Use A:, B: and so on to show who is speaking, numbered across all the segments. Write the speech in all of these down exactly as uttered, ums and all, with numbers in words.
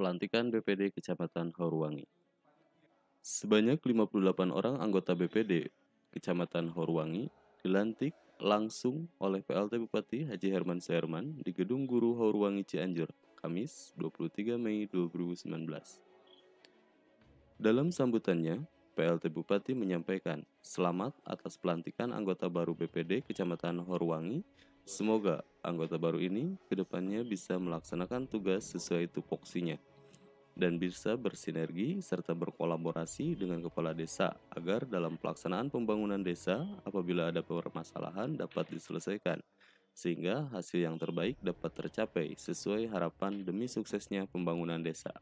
A: Pelantikan B P D Kecamatan Hauruwangi. Sebanyak lima puluh delapan orang anggota B P D Kecamatan Hauruwangi dilantik langsung oleh P L T Bupati Haji Herman Suherman di Gedung Guru Hauruwangi Cianjur, Kamis dua puluh tiga Mei dua ribu sembilan belas. Dalam sambutannya, P L T Bupati menyampaikan selamat atas pelantikan anggota baru B P D Kecamatan Hauruwangi. Semoga anggota baru ini kedepannya bisa melaksanakan tugas sesuai tupoksinya dan bisa bersinergi serta berkolaborasi dengan kepala desa agar dalam pelaksanaan pembangunan desa apabila ada permasalahan dapat diselesaikan, sehingga hasil yang terbaik dapat tercapai sesuai harapan demi suksesnya pembangunan desa.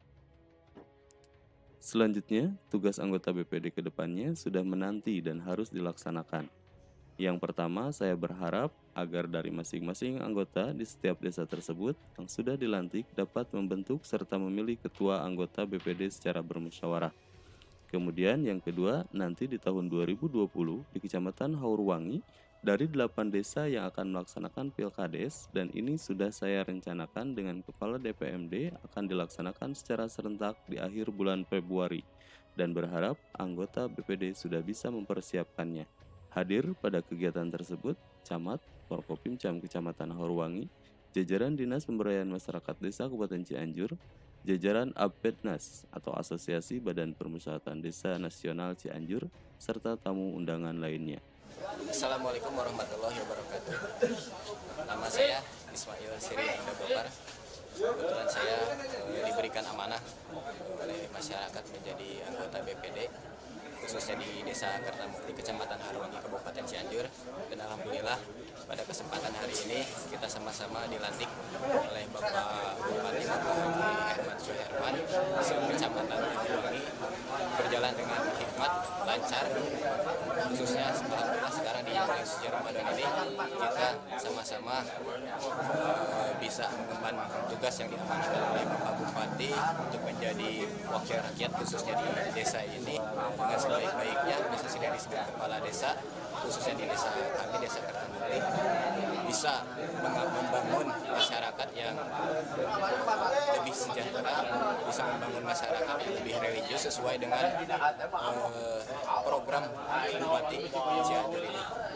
A: Selanjutnya, tugas anggota B P D ke depannya sudah menanti dan harus dilaksanakan. Yang pertama, saya berharap agar dari masing-masing anggota di setiap desa tersebut yang sudah dilantik dapat membentuk serta memilih ketua anggota B P D secara bermusyawarah. Kemudian yang kedua, nanti di tahun dua ribu dua puluh di Kecamatan Hauruwangi, dari delapan desa yang akan melaksanakan Pilkades, dan ini sudah saya rencanakan dengan Kepala D P M D akan dilaksanakan secara serentak di akhir bulan Februari, dan berharap anggota B P D sudah bisa mempersiapkannya. Hadir pada kegiatan tersebut, Camat, Forkopimcam Kecamatan Hauruwangi, jajaran Dinas Pemberdayaan Masyarakat Desa Kabupaten Cianjur, jajaran APDNAS atau Asosiasi Badan Permusyawaratan Desa Nasional Cianjur, serta tamu undangan lainnya.
B: Assalamualaikum warahmatullahi wabarakatuh. Nama saya Ismail Siri Abdul. Kebetulan saya eh, diberikan amanah oleh masyarakat menjadi anggota B P D, khususnya di Desa Kertamukti, Kecamatan Hauruwangi, Kabupaten Cianjur. Dan alhamdulillah pada kesempatan hari ini kita sama-sama dilantik oleh Bapak Bupati Bapak Haji Herman Suherman. Kecamatan Hauruwangi berjalan dengan hikmat, lancar. Khususnya alhamdulillah sekarang di bulan suci Ramadan ini kita sama-sama uh, bisa mengemban tugas yang diamanahkan oleh Bapak Bupati untuk menjadi wakil rakyat khususnya di desa ini dengan sebaik-baiknya bisa sinergi dengan kepala desa, khususnya di desa kami, Desa Kertamukti, bisa membangun masyarakat yang lebih sejahtera, bisa membangun masyarakat yang lebih religius sesuai dengan uh, program Bupati Cianjur ini.